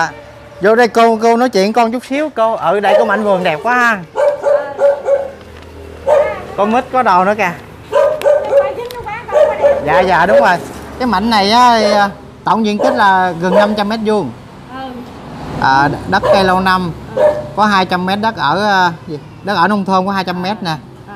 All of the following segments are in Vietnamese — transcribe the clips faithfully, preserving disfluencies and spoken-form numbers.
Vô đây cô cô nói chuyện con chút xíu cô. Ở đây có mảnh vườn đẹp quá ha. Con mít có đồ nữa kìa. Dạ dạ đúng rồi. Cái mảnh này á, tổng diện tích là gần năm trăm mét vuông. À, đất cây lâu năm. Có hai trăm mét đất ở đất ở nông thôn có hai trăm mét nè.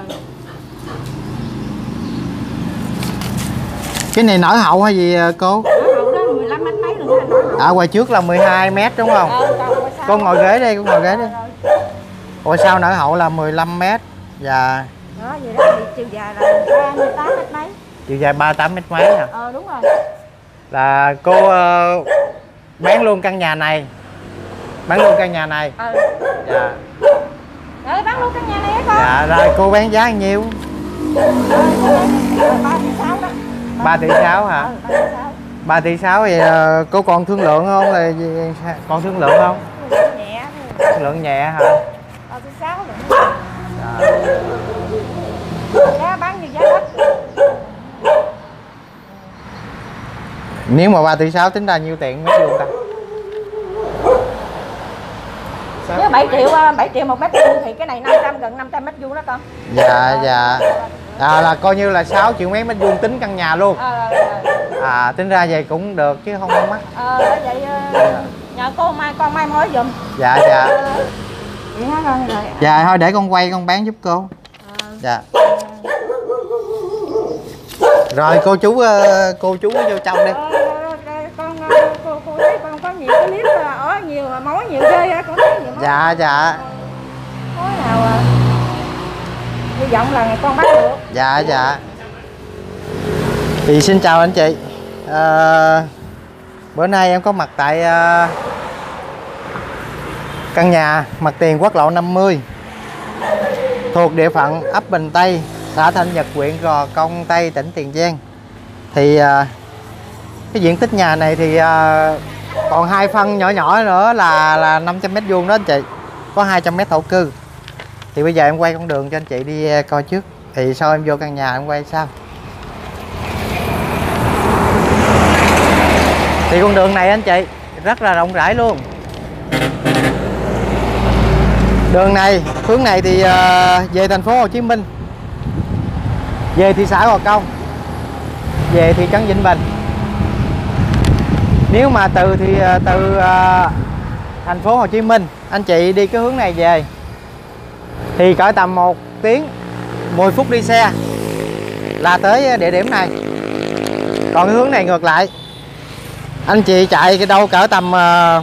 Cái này nở hậu hay gì cô? Nở hậu đó mười lăm mét mấy rồi đó. À, ngoài trước là mười hai mét đúng không? Ờ, con ngồi ghế đi, con ngồi ghế đi. Ủa sao nở hậu là mười lăm mét và đó vậy đó thì chiều dài là ba mươi tám mét mấy. Chiều dài ba mươi tám mét mấy hả? Ờ đúng rồi. Là cô uh, bán luôn căn nhà này. Bán luôn căn nhà này. Ờ. Dạ. Rồi bán luôn căn nhà này hả con? Dạ rồi cô bán giá bao nhiêu? Ờ, ba tỷ sáu đó. ba tỷ sáu hả? Ờ, ba tỷ sáu. ba tỷ sáu thì uh, cô còn thương lượng không là gì? Còn thương lượng không? Nhẹ thôi. Thương lượng nhẹ hả? ba tỷ sáu rồi. Giá bán như giá đất. Nếu mà ba tỷ sáu tính ra nhiêu tiền mét vuông ta? Nếu bảy triệu bảy triệu một mét vuông thì cái này năm trăm gần năm trăm mét vuông đó con. Dạ dạ. À, là coi như là sáu triệu mấy mét vuông tính căn nhà luôn. À, à tính ra vậy cũng được chứ không có mắc. Ờ à, vậy nhờ cô mai con mai mối giùm. Dạ dạ. Vậy hả con rồi. Dạ thôi để con quay con bán giúp cô. À. Dạ. Rồi cô chú cô chú vô trong đi. Ờ, con cô, cô thấy con có nhiều cái clip ở nhiều mối nhiều ghê á, con thấy nhiều mối. Dạ dạ. Mối nào à? Hy vọng là con bắt được. Dạ dạ. Thì xin chào anh chị. À, bữa nay em có mặt tại uh, căn nhà mặt tiền quốc lộ năm mươi thuộc địa phận ấp Bình Tây, xã Thanh Nhật, huyện Gò Công Tây, tỉnh Tiền Giang. Thì uh, cái diện tích nhà này thì uh, còn hai phân nhỏ nhỏ nữa là là năm trăm mét vuông đó anh chị. Có hai trăm mét thổ cư. Thì bây giờ em quay con đường cho anh chị đi coi trước. Thì sau em vô căn nhà em quay sau. Thì con đường này anh chị rất là rộng rãi luôn. Đường này, hướng này thì uh, về thành phố Hồ Chí Minh, về thị xã Gò Công, về thị trấn Vĩnh Bình. Nếu mà từ thì từ uh, thành phố Hồ Chí Minh anh chị đi cái hướng này về thì cỡ tầm một tiếng mười phút đi xe là tới địa điểm này. Còn cái hướng này ngược lại, anh chị chạy cái đâu cỡ tầm uh,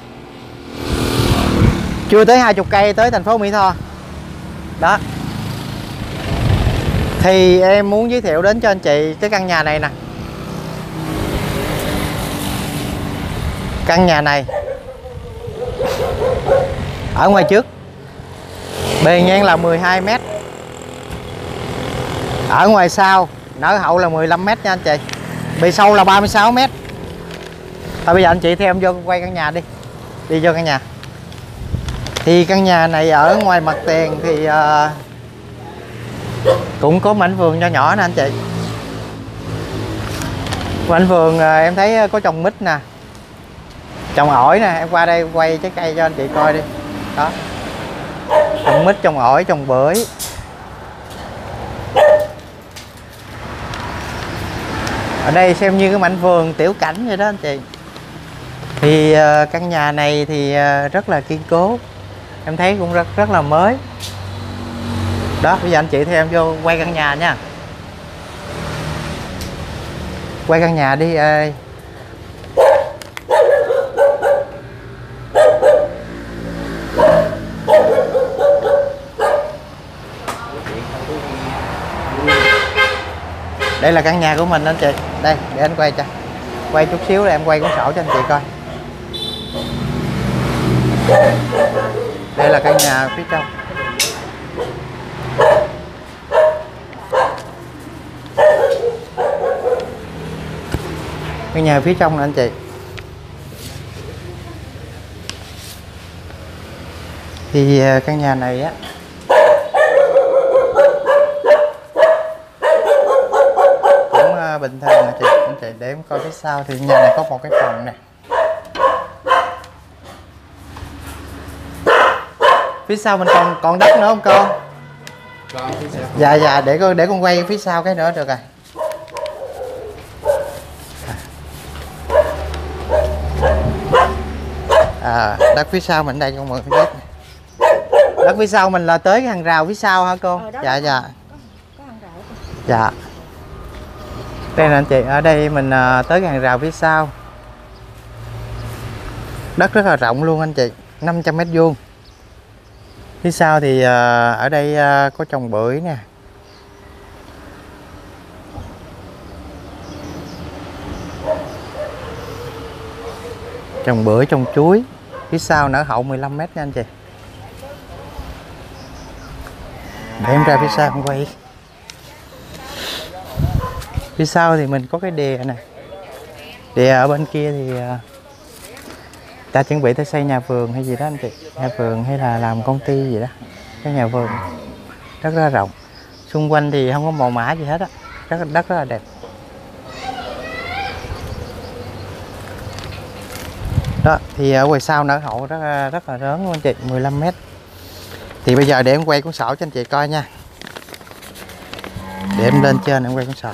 chưa tới hai mươi cây tới thành phố Mỹ Tho. Đó. Thì em muốn giới thiệu đến cho anh chị cái căn nhà này nè. Căn nhà này ở ngoài trước bề ngang là mười hai mét. Ở ngoài sau nở hậu là mười lăm mét nha anh chị. Bề sâu là ba mươi sáu mét. Thôi bây giờ anh chị theo em vô quay căn nhà đi. Đi vô căn nhà. Thì căn nhà này ở ngoài mặt tiền thì uh, cũng có mảnh vườn nho nhỏ nè anh chị. Mảnh vườn uh, em thấy có trồng mít nè, trồng ổi nè. Em qua đây quay trái cây cho anh chị coi đi. Đó. Trồng mít, trồng ổi, trồng bưởi. Ở đây xem như cái mảnh vườn tiểu cảnh vậy đó anh chị. Thì uh, căn nhà này thì uh, rất là kiên cố. Em thấy cũng rất rất là mới. Đó, bây giờ anh chị theo em vô quay căn nhà nha. Quay căn nhà đi ơi. Đây là căn nhà của mình anh chị. Đây, để anh quay cho. Quay chút xíu để em quay cuốn sổ cho anh chị coi. Đây là căn nhà phía trong. Căn nhà phía trong nè anh chị. Thì căn nhà này á cũng bình thường nè chị. Anh chị để em coi phía sau thì nhà này có một cái phòng nè. Phía sau mình còn còn đất nữa không con? Còn phía sau. Dạ dạ để con để con quay phía sau cái nữa được rồi. À, đất phía sau mình đây con mượn đất. Đất phía sau mình là tới cái hàng rào phía sau hả cô? Ờ, đó, Dạ đó. dạ. Có, có hàng rào kìa. Dạ. Đây nè anh chị, ở đây mình à, tới cái hàng rào phía sau. Đất rất là rộng luôn anh chị, năm trăm mét vuông. Phía sau thì à, ở đây à, có trồng bưởi nè. Trồng bưởi, trồng chuối. Phía sau nở hậu mười lăm mét nha anh chị. Để em ra phía sau em quay. Phía sau thì mình có cái đè này. Đè ở bên kia thì uh, ta chuẩn bị tới xây nhà vườn hay gì đó anh chị. Nhà vườn hay là làm công ty gì đó. Cái nhà vườn rất là rộng. Xung quanh thì không có màu mã gì hết á. Rất đất rất là đẹp. Đó thì ở ngoài sau nở hậu rất là, rất là lớn luôn anh chị, mười lăm mét. Thì bây giờ để em quay cuốn sổ cho anh chị coi nha. Để em lên trên em quay cuốn sổ.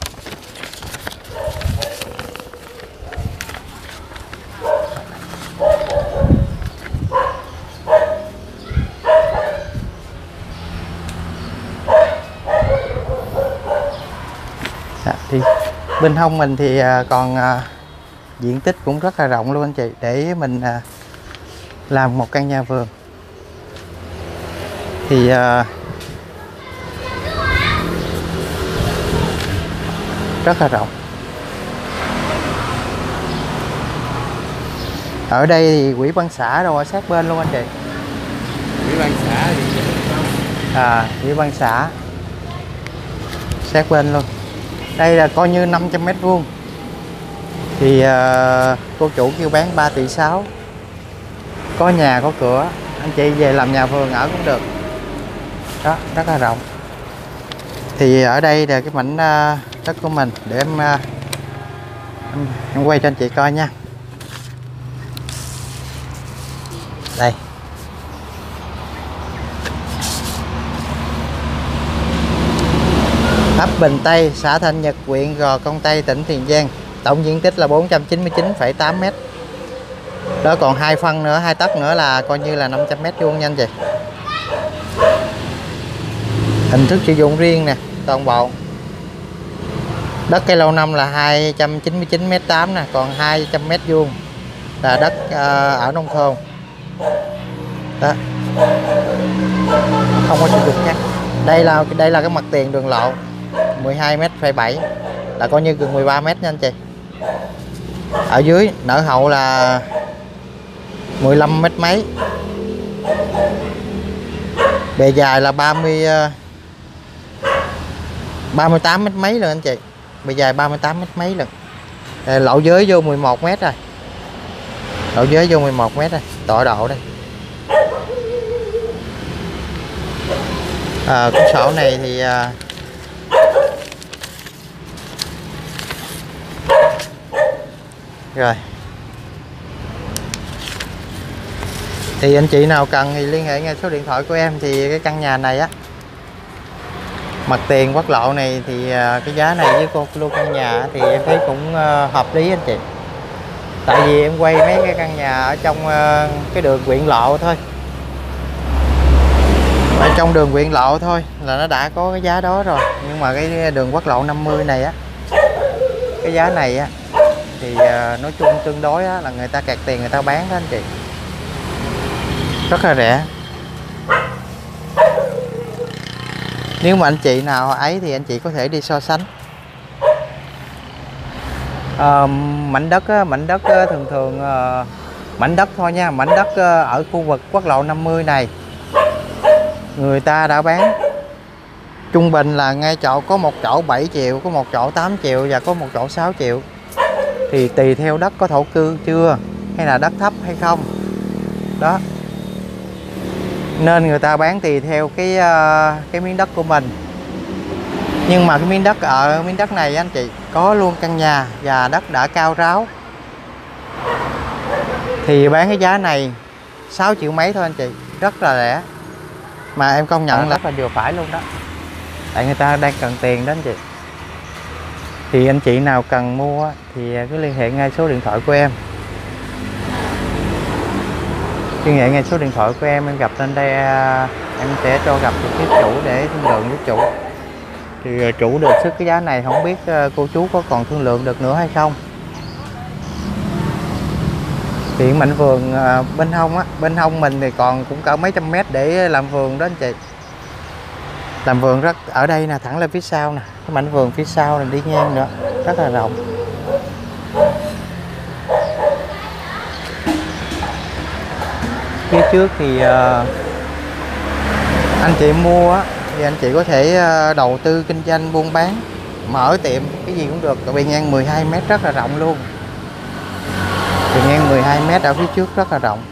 Đó, thì bên hông mình thì còn diện tích cũng rất là rộng luôn anh chị, để mình làm một căn nhà vườn. Thì rất là rộng. Ở đây thì quỹ ban xã đâu ở sát bên luôn anh chị. Quỹ ban xã thì à quỹ ban xã sát bên luôn. Đây là coi như năm trăm mét vuông. Thì uh, cô chủ kêu bán ba tỷ sáu. Có nhà có cửa, anh chị về làm nhà vườn ở cũng được. Đó, rất là rộng. Thì ở đây là cái mảnh uh, đất của mình. Để em, uh, em em quay cho anh chị coi nha. Đây. Ấp Bình Tây, xã Thanh Nhật, huyện Gò Công Tây, tỉnh Tiền Giang. Tổng diện tích là bốn trăm chín mươi chín phẩy tám mét. Đó, còn hai phân nữa, hai tấc nữa là coi như là năm trăm mét vuông nha anh chị. Hình thức sử dụng riêng nè, toàn bộ. Đất cây lâu năm là hai trăm chín mươi chín mét tám nè, còn hai trăm mét vuông là đất uh, ở nông thôn. Đó. Không có sử dụng nha. Đây là đây là cái mặt tiền đường lộ mười hai mét phẩy bảy, là coi như gần mười ba mét nha anh chị. Ở dưới nở hậu là mười lăm mét mấy. Bề dài là ba mươi ba mươi tám mét mấy rồi anh chị. Bề dài ba mươi tám mét mấy lần. Lộ giới vô mười một mét rồi. Lộ giới vô mười một mét rồi, tọa độ đây. À, cuốn sổ này thì à, rồi. Thì anh chị nào cần thì liên hệ ngay số điện thoại của em. Thì cái căn nhà này á, mặt tiền quốc lộ này thì cái giá này với cô luôn căn nhà thì em thấy cũng hợp lý anh chị. Tại vì em quay mấy cái căn nhà ở trong cái đường huyện lộ thôi, ở trong đường huyện lộ thôi là nó đã có cái giá đó rồi. Nhưng mà cái đường quốc lộ năm mươi này á, cái giá này á thì nói chung tương đối á, là người ta kẹt tiền người ta bán đó anh chị, rất là rẻ. Nếu mà anh chị nào ấy thì anh chị có thể đi so sánh. À, mảnh đất á, mảnh đất á, thường thường à, mảnh đất thôi nha, mảnh đất à, ở khu vực quốc lộ năm mươi này người ta đã bán trung bình là ngay chỗ có một chỗ bảy triệu, có một chỗ tám triệu và có một chỗ sáu triệu. Thì tùy theo đất có thổ cư chưa hay là đất thấp hay không đó, nên người ta bán tùy theo cái cái miếng đất của mình. Nhưng mà cái miếng đất ở miếng đất này anh chị có luôn căn nhà và đất đã cao ráo thì bán cái giá này sáu triệu mấy thôi anh chị. rất là rẻ, mà em công nhận là rất là vừa phải luôn đó, tại người ta đang cần tiền đó anh chị. Thì anh chị nào cần mua thì cứ liên hệ ngay số điện thoại của em, liên hệ ngay số điện thoại của em em gặp lên đây, em sẽ cho gặp trực tiếp chủ để thương lượng với chủ. Thì chủ được sức cái giá này, không biết cô chú có còn thương lượng được nữa hay không. Hiện mảnh vườn bên hông á, bên hông mình thì còn cũng cỡ mấy trăm mét để làm vườn đó anh chị. Làm vườn rất ở đây nè, thẳng lên phía sau nè, cái mảnh vườn phía sau này đi ngang nữa, rất là rộng. Phía trước thì uh, anh chị mua á, thì anh chị có thể uh, đầu tư kinh doanh buôn bán, mở tiệm cái gì cũng được. Bề ngang mười hai mét rất là rộng luôn. Bề ngang mười hai mét ở phía trước rất là rộng.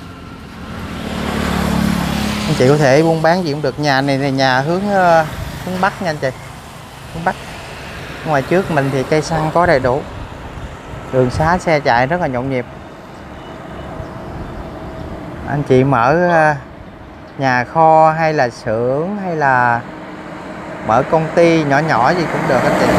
Anh chị có thể buôn bán gì cũng được. Nhà này là nhà hướng uh, hướng bắc nha anh chị, hướng bắc. Ngoài trước mình thì cây xăng có đầy đủ, đường xá xe chạy rất là nhộn nhịp. Anh chị mở uh, nhà kho hay là xưởng hay là mở công ty nhỏ nhỏ gì cũng được anh chị,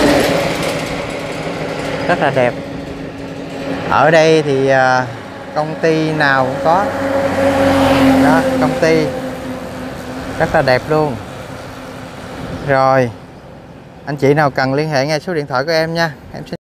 rất là đẹp. Ở đây thì uh, công ty nào cũng có đó, công ty rất là đẹp luôn. Rồi anh chị nào cần liên hệ ngay số điện thoại của em nha, em sẽ